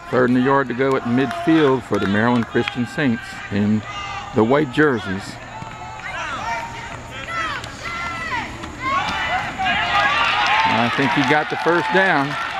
Third in the yard to go at midfield for the Maryland Christian Saints in the white jerseys. I think he got the first down.